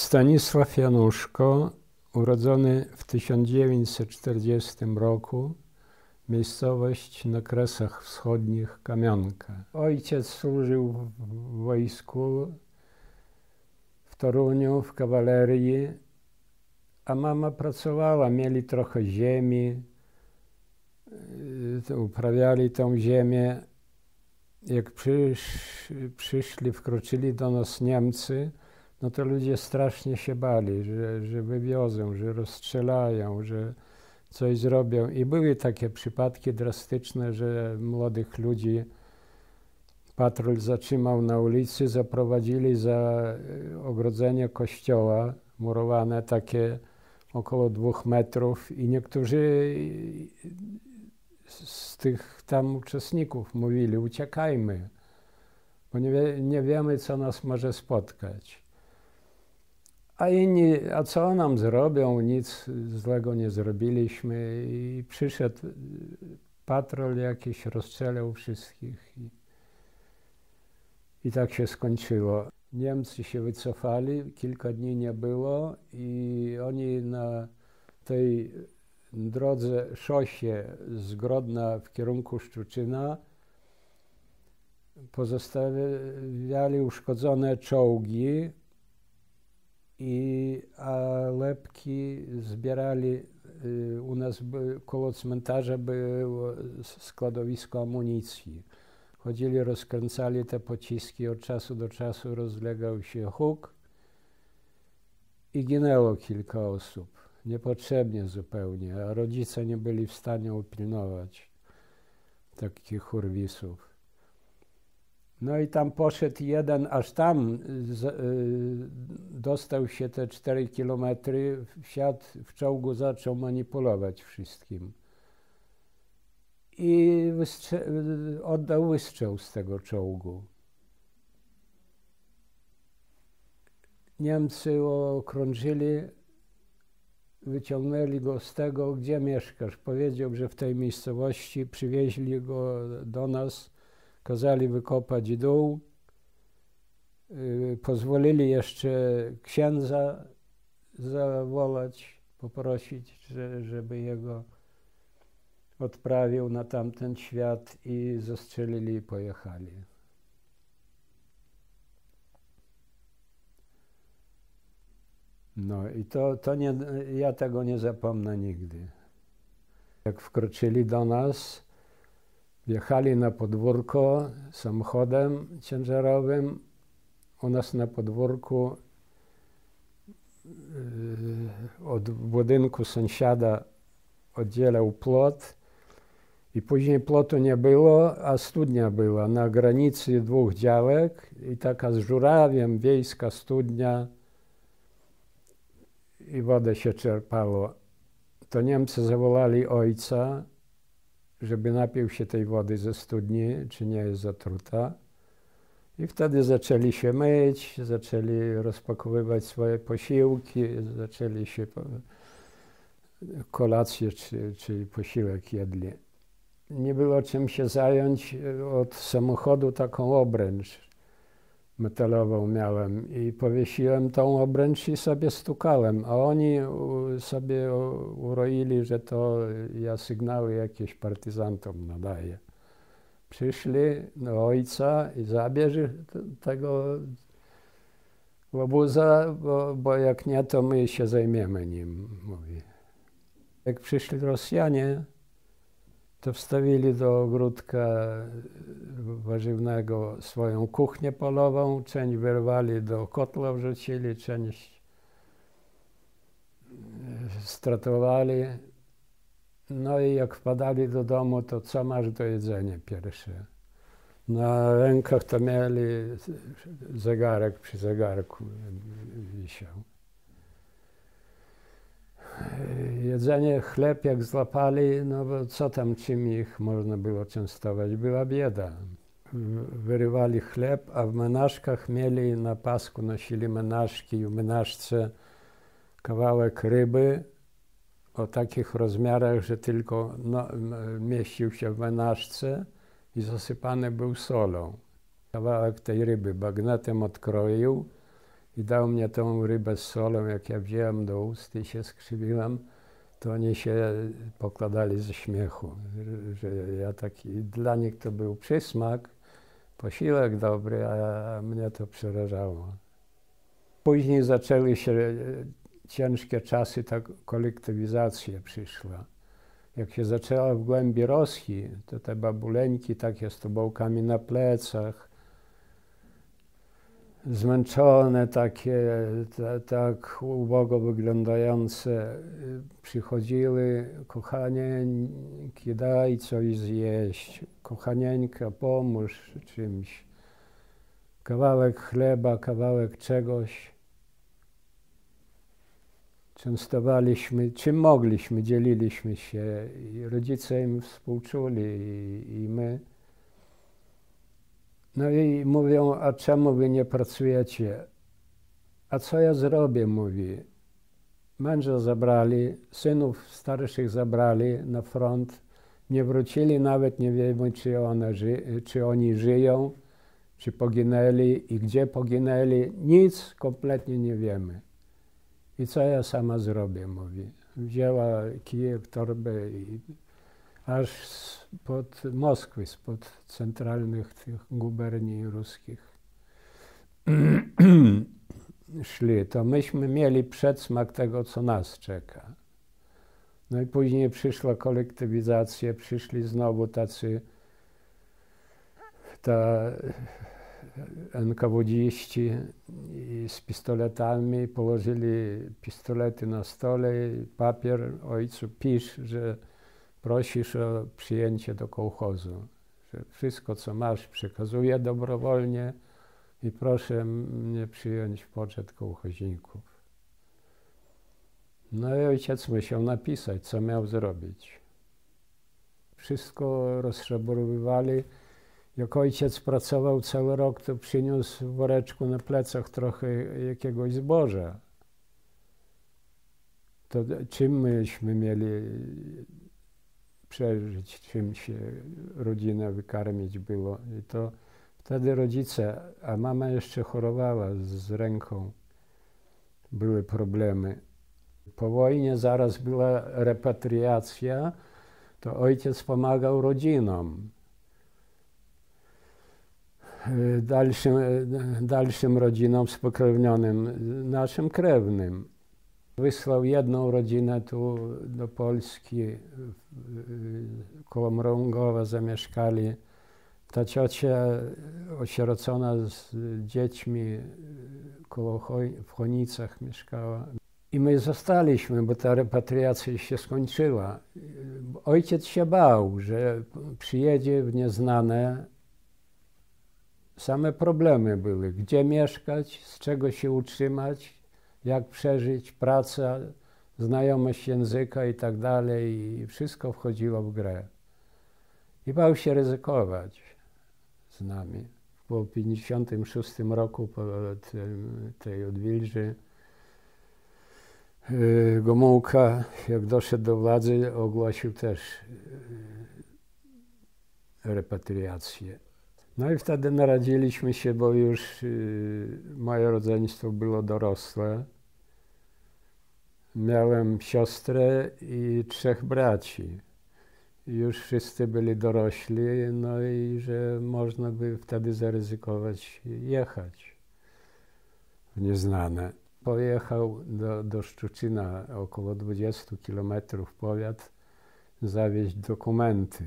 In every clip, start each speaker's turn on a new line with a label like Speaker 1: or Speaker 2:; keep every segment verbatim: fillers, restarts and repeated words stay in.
Speaker 1: Stanisław Januszko, urodzony w tysiąc dziewięćset czterdziestym roku, miejscowość na Kresach Wschodnich, Kamionka. Ojciec służył w wojsku w Toruniu, w kawalerii, a mama pracowała, mieli trochę ziemi, uprawiali tą ziemię. Jak przysz, przyszli, wkroczyli do nas Niemcy, no to ludzie strasznie się bali, że, że wywiozą, że rozstrzelają, że coś zrobią. I były takie przypadki drastyczne, że młodych ludzi patrol zatrzymał na ulicy, zaprowadzili za ogrodzenie kościoła, murowane takie około dwóch metrów, i niektórzy z tych tam uczestników mówili: uciekajmy, bo nie, wie, nie wiemy, co nas może spotkać. A inni: a co nam zrobią? Nic złego nie zrobiliśmy. I przyszedł patrol jakiś, rozstrzelał wszystkich. I, i tak się skończyło. Niemcy się wycofali, kilka dni nie było i oni na tej drodze, szosie z Grodna w kierunku Szczuczyna pozostawiali uszkodzone czołgi, i a lepki zbierali. U nas koło cmentarza było składowisko amunicji. Chodzili, rozkręcali te pociski, od czasu do czasu rozlegał się huk i ginęło kilka osób. Niepotrzebnie zupełnie, a rodzice nie byli w stanie upilnować takich hurwisów. No i tam poszedł jeden, aż tam z, y, dostał się te cztery kilometry, wsiadł w czołgu, zaczął manipulować wszystkim. I wystrze- oddał wystrzał z tego czołgu. Niemcy okrążyli, wyciągnęli go z tego: gdzie mieszkasz? Powiedział, że w tej miejscowości. Przywieźli go do nas, kazali wykopać dół, yy, pozwolili jeszcze księdza zawołać, poprosić, że, żeby jego odprawił na tamten świat, i zastrzelili i pojechali. No i to, to nie, ja tego nie zapomnę nigdy. Jak wkroczyli do nas, wjechali na podwórko samochodem ciężarowym. U nas na podwórku yy, od budynku sąsiada oddzielał płot, i później płotu nie było, a studnia była na granicy dwóch działek, i taka z żurawiem wiejska studnia, i wodę się czerpało. To Niemcy zawołali ojca, żeby napił się tej wody ze studni, czy nie jest zatruta. I wtedy zaczęli się myć, zaczęli rozpakowywać swoje posiłki, zaczęli się kolację, czy, czy posiłek jedli. Nie było czym się zająć. Od samochodu taką obręcz metalową miałem i powiesiłem tą obręcz i sobie stukałem, a oni sobie uroili, że to ja sygnały jakieś partyzantom nadaję. Przyszli do ojca i: zabierz tego łobuza, bo, bo jak nie, to my się zajmiemy nim, mówi. Jak przyszli Rosjanie, to wstawili do ogródka warzywnego swoją kuchnię polową, część wyrwali, do kotła wrzucili, część stratowali. No i jak wpadali do domu, to co masz do jedzenia pierwsze? Na rękach to mieli zegarek, przy zegarku wisiał. Jedzenie, chleb jak złapali, no bo co tam, czym ich można było częstować? Była bieda. Wyrywali chleb, a w menażkach mieli, na pasku nosili menażki, i w menażce kawałek ryby o takich rozmiarach, że tylko no, mieścił się w menażce i zasypany był solą. Kawałek tej ryby bagnetem odkroił i dał mnie tą rybę z solą. Jak ja wziąłem do ust i się skrzywiłem, to oni się pokładali ze śmiechu, że, że ja taki, dla nich to był przysmak, posiłek dobry, a mnie to przerażało. Później zaczęły się ciężkie czasy, ta kolektywizacja przyszła. Jak się zaczęła w głębi Rosji, to te babuleńki takie z tobołkami na plecach, zmęczone takie, ta, tak ubogo wyglądające, przychodziły: kochanieńki, daj coś zjeść, kochanieńka, pomóż czymś, kawałek chleba, kawałek czegoś. Częstowaliśmy, czym mogliśmy, dzieliliśmy się i rodzice im współczuli i, i my. No i mówią: a czemu wy nie pracujecie? A co ja zrobię, mówi. Męża zabrali, synów starszych zabrali na front, nie wrócili, nawet nie wiemy, czy, one ży, czy oni żyją, czy poginęli i gdzie poginęli. Nic kompletnie nie wiemy. I co ja sama zrobię, mówi. Wzięła kijek, torbę i aż spod Moskwy, spod centralnych tych guberni ruskich szli. To myśmy mieli przedsmak tego, co nas czeka. No i później przyszła kolektywizacja, przyszli znowu tacy ta enkawudziści i z pistoletami, położyli pistolety na stole, papier: ojcu, pisz, że prosisz o przyjęcie do kołchozu, że wszystko, co masz, przekazuję dobrowolnie i proszę mnie przyjąć w poczet kołchoźników. No i ojciec musiał napisać, co miał zrobić. Wszystko rozszaborowywali. Jak ojciec pracował cały rok, to przyniósł w woreczku na plecach trochę jakiegoś zboża. To czym myśmy mieli przeżyć, czym się rodzinę wykarmić było? I to wtedy rodzice, a mama jeszcze chorowała z ręką, były problemy. Po wojnie zaraz była repatriacja, to ojciec pomagał rodzinom. Dalszym, dalszym rodzinom spokrewnionym, naszym krewnym. Wysłał jedną rodzinę tu do Polski, koło Mrągowa zamieszkali. Ta ciocia osierocona z dziećmi koło Choj, w Chonicach mieszkała. I my zostaliśmy, bo ta repatriacja się skończyła. Ojciec się bał, że przyjedzie w nieznane. Same problemy były, gdzie mieszkać, z czego się utrzymać, jak przeżyć, praca, znajomość języka i tak dalej. I wszystko wchodziło w grę. I bał się ryzykować z nami. Po pięćdziesiątym szóstym roku, po tym, tej odwilży, Gomułka, jak doszedł do władzy, ogłosił też repatriację. No i wtedy naradziliśmy się, bo już y, moje rodzeństwo było dorosłe. Miałem siostrę i trzech braci. Już wszyscy byli dorośli, no i że można by wtedy zaryzykować jechać w nieznane. Pojechał do, do Szczuczyna, około dwudziestu kilometrów powiat, zawieźć dokumenty.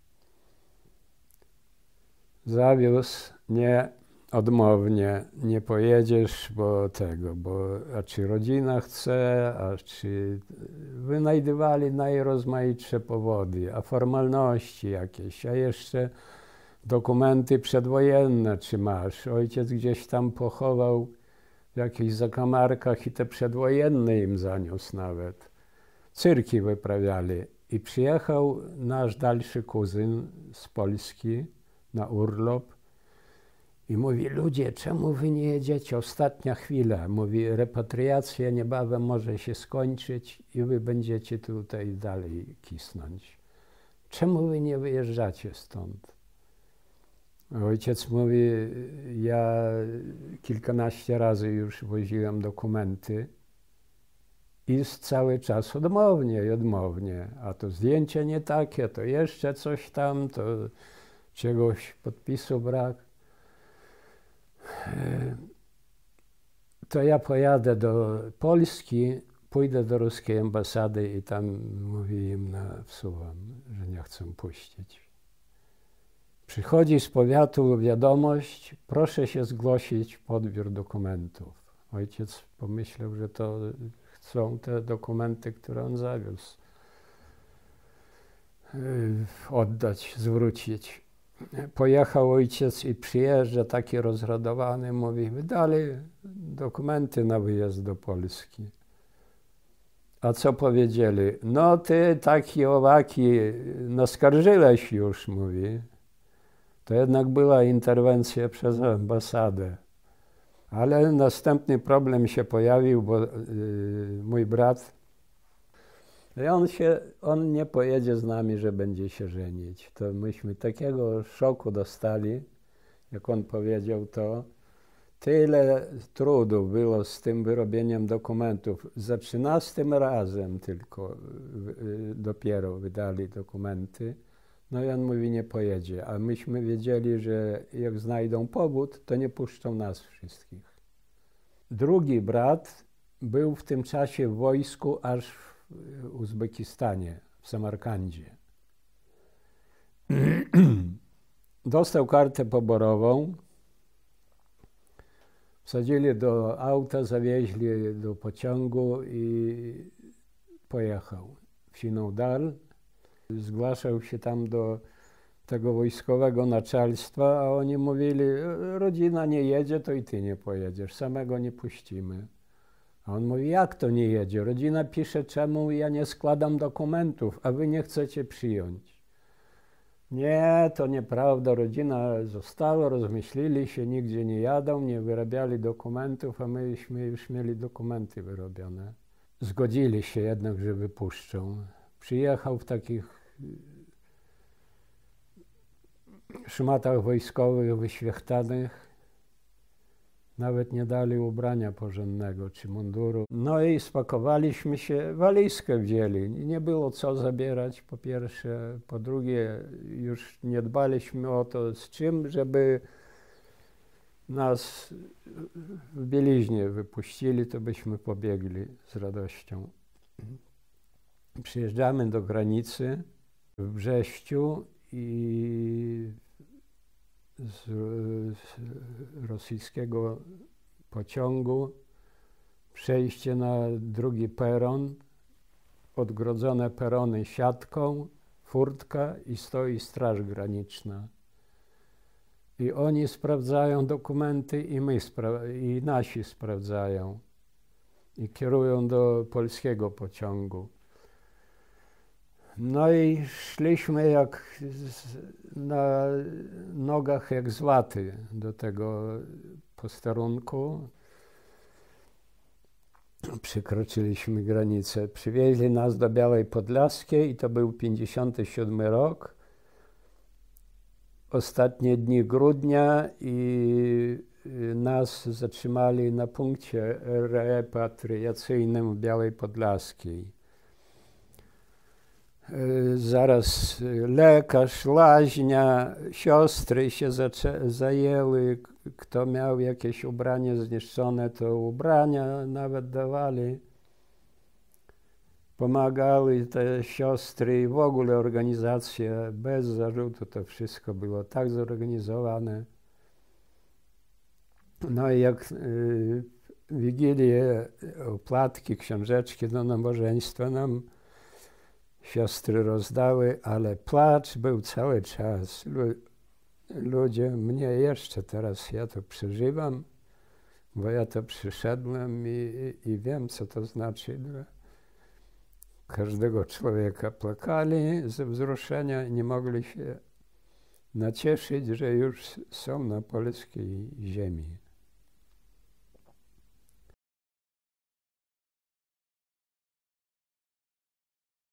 Speaker 1: Zawiózł, nie, odmownie, nie pojedziesz, bo tego, bo a czy rodzina chce, a czy wynajdywali najrozmaitsze powody, a formalności jakieś, a jeszcze dokumenty przedwojenne, czy masz. Ojciec gdzieś tam pochował w jakichś zakamarkach i te przedwojenne im zaniósł nawet. Cyrki wyprawiali. I przyjechał nasz dalszy kuzyn z Polski na urlop i mówi: ludzie, czemu wy nie jedziecie? Ostatnia chwila. Mówi: repatriacja niebawem może się skończyć i wy będziecie tutaj dalej kisnąć. Czemu wy nie wyjeżdżacie stąd? Ojciec mówi, ja kilkanaście razy już woziłem dokumenty i cały czas odmownie i odmownie. A to zdjęcie nie takie, to jeszcze coś tam, to czegoś podpisu brak. To ja pojadę do Polski, pójdę do ruskiej ambasady i tam mówię im na wsuwam, że nie chcą puścić. Przychodzi z powiatu wiadomość, proszę się zgłosić w odbiór dokumentów. Ojciec pomyślał, że to chcą te dokumenty, które on zawiózł, oddać, zwrócić. Pojechał ojciec i przyjeżdża taki rozradowany, mówi, wydali dokumenty na wyjazd do Polski. A co powiedzieli? No ty taki owaki naskarżyłeś już, mówi. To jednak była interwencja przez ambasadę. Ale następny problem się pojawił, bo yy, mój brat, i on, się, on nie pojedzie z nami, że będzie się żenić. To myśmy takiego szoku dostali, jak on powiedział to. Tyle trudu było z tym wyrobieniem dokumentów. Za trzynastym razem tylko yy, dopiero wydali dokumenty. No i on mówi, nie pojedzie. A myśmy wiedzieli, że jak znajdą powód, to nie puszczą nas wszystkich. Drugi brat był w tym czasie w wojsku aż w Uzbekistanie, w Samarkandzie. Dostał kartę poborową, wsadzili do auta, zawieźli do pociągu i pojechał w Siną Dal. Zgłaszał się tam do tego wojskowego naczelstwa, a oni mówili, rodzina nie jedzie, to i ty nie pojedziesz, samego nie puścimy. A on mówi, jak to nie jedzie? Rodzina pisze, czemu ja nie składam dokumentów, a wy nie chcecie przyjąć. Nie, to nieprawda, rodzina została, rozmyślili się, nigdzie nie jadą, nie wyrabiali dokumentów, a myśmy już mieli dokumenty wyrobione. Zgodzili się jednak, że wypuszczą. Przyjechał w takich szmatach wojskowych wyświechtanych. Nawet nie dali ubrania porządnego czy munduru. No i spakowaliśmy się, walizkę wzięli. Nie było co zabierać, po pierwsze. Po drugie, już nie dbaliśmy o to, z czym, żeby nas w bieliźnie wypuścili, to byśmy pobiegli z radością. Przyjeżdżamy do granicy w Brześciu i z, z rosyjskiego pociągu przejście na drugi peron, odgrodzone perony siatką, furtka i stoi straż graniczna. I oni sprawdzają dokumenty i my spra- i nasi sprawdzają i kierują do polskiego pociągu. No i szliśmy jak na nogach jak z waty do tego posterunku. Przekroczyliśmy granicę. Przywieźli nas do Białej Podlaskiej i to był pięćdziesiąty siódmy rok. Ostatnie dni grudnia i nas zatrzymali na punkcie repatriacyjnym w Białej Podlaskiej. Zaraz lekarz, laźnia, siostry się zajęły. Kto miał jakieś ubranie zniszczone, to ubrania nawet dawali. Pomagały te siostry i w ogóle organizacja bez zarzutu. To wszystko było tak zorganizowane. No i jak y, Wigilię, opłatki, książeczki do nabożeństwa nam siostry rozdały, ale płacz był cały czas. Ludzie, mnie jeszcze teraz, ja to przeżywam, bo ja to przyszedłem i, i wiem, co to znaczy dla każdego człowieka. Płakali ze wzruszenia i nie mogli się nacieszyć, że już są na polskiej ziemi.